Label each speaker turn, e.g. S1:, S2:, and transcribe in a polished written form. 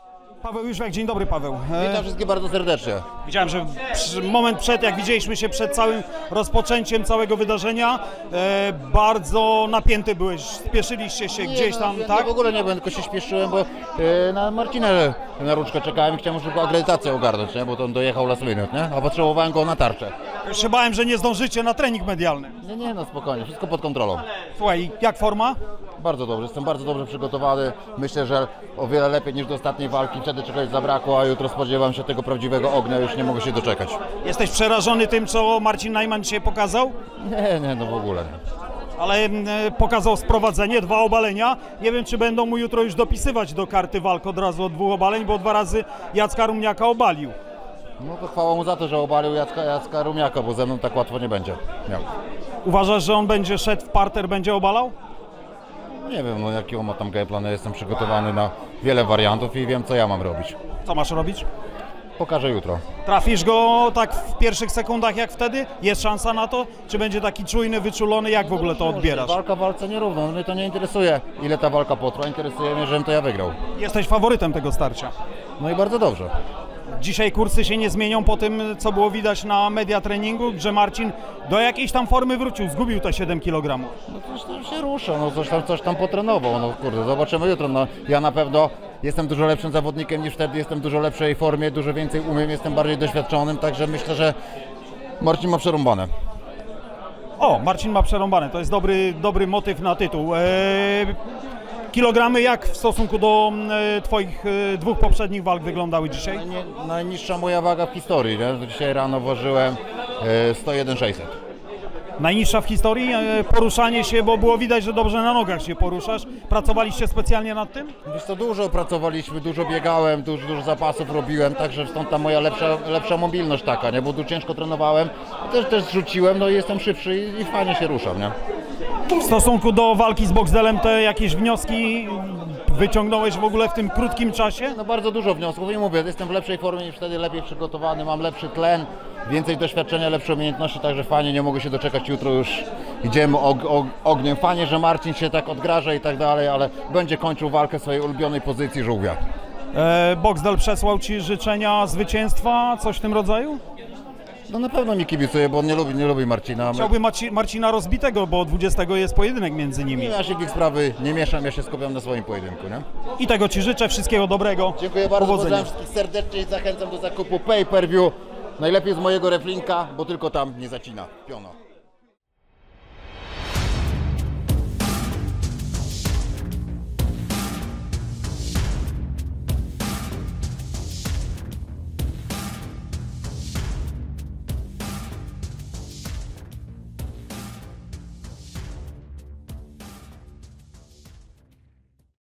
S1: Paweł Jóźwiak, dzień dobry Paweł.
S2: Witam wszystkich bardzo serdecznie.
S1: Widziałem, że moment przed, jak widzieliśmy się przed całym rozpoczęciem całego wydarzenia, bardzo napięty byłeś, spieszyliście się gdzieś tam,
S2: ja
S1: tak?
S2: w ogóle nie byłem, tylko się śpieszyłem, bo na Marcinę na Ruczkę czekałem i chciałem szybko akredytację ogarnąć, nie? Bo on dojechał last minute, nie? A potrzebowałem go na tarczę.
S1: Już się bałem, że nie zdążycie na trening medialny.
S2: Nie, no spokojnie, wszystko pod kontrolą.
S1: Słuchaj, jak forma?
S2: Bardzo dobrze, jestem bardzo dobrze przygotowany. Myślę, że o wiele lepiej niż do ostatniej walki. Wtedy czegoś zabrakło, a jutro spodziewam się tego prawdziwego ognia, już nie mogę się doczekać.
S1: Jesteś przerażony tym, co Marcin Najman dzisiaj pokazał?
S2: Nie, no w ogóle nie.
S1: Ale pokazał sprowadzenie, 2 obalenia. Nie wiem, czy będą mu jutro już dopisywać do karty walk od razu od 2 obaleń, bo 2 razy Jacka Rumniaka obalił.
S2: No to chwała mu za to, że obalił Jacka Rumiaka, bo ze mną tak łatwo nie będzie. Nie.
S1: Uważasz, że on będzie szedł w parter, będzie obalał?
S2: Nie wiem, no jaki on ma tam gameplan, ja jestem przygotowany na wiele wariantów i wiem, co ja mam robić.
S1: Co masz robić?
S2: Pokażę jutro.
S1: Trafisz go tak w pierwszych sekundach jak wtedy? Jest szansa na to? Czy będzie taki czujny, wyczulony? Jak w ogóle to odbierasz?
S2: Walka walce nierówno, mnie to nie interesuje, ile ta walka potrwa, interesuje mnie, żebym to ja wygrał.
S1: Jesteś faworytem tego starcia.
S2: No i bardzo dobrze.
S1: Dzisiaj kursy się nie zmienią po tym, co było widać na media treningu, że Marcin do jakiejś tam formy wrócił, zgubił te 7 kg.
S2: No coś tam się rusza, no coś tam potrenował, no kurde, zobaczymy jutro. No, ja na pewno jestem dużo lepszym zawodnikiem niż wtedy, jestem w dużo lepszej formie, dużo więcej umiem, jestem bardziej doświadczonym, także myślę, że Marcin ma przerąbane.
S1: O, Marcin ma przerąbane, to jest dobry motyw na tytuł. Kilogramy jak w stosunku do Twoich 2 poprzednich walk wyglądały dzisiaj?
S2: Najniższa moja waga w historii, nie? Dzisiaj rano ważyłem 101,600.
S1: Najniższa w historii, poruszanie się, bo było widać, że dobrze na nogach się poruszasz. Pracowaliście specjalnie nad tym?
S2: Wiesz co, dużo pracowaliśmy, dużo biegałem, dużo zapasów robiłem, także stąd ta moja lepsza mobilność taka, nie? Bo tu ciężko trenowałem, też rzuciłem, no i jestem szybszy i fajnie się ruszam, nie?
S1: W stosunku do walki z Boxdelem te jakieś wnioski wyciągnąłeś w ogóle w tym krótkim czasie?
S2: No bardzo dużo wniosków i mówię, jestem w lepszej formie niż wtedy, lepiej przygotowany, mam lepszy tlen, więcej doświadczenia, lepsze umiejętności, także fajnie, nie mogę się doczekać, jutro już idziemy ogniem. Fajnie, że Marcin się tak odgraża i tak dalej, ale będzie kończył walkę w swojej ulubionej pozycji żółwia.
S1: Boxdel przesłał Ci życzenia zwycięstwa, coś w tym rodzaju?
S2: No na pewno mi kibicuje, bo on nie lubi Marcina.
S1: Chciałby Marcina rozbitego, bo 20 jest pojedynek między nimi.
S2: Ja się w ich sprawy nie mieszam, ja się skupiam na swoim pojedynku, nie?
S1: I tego Ci życzę, wszystkiego dobrego.
S2: Dziękuję bardzo,
S1: powodzenia.
S2: pozdrawiam wszystkich serdecznie i zachęcam do zakupu pay-per-view. Najlepiej z mojego reflinka, bo tylko tam nie zacina piono.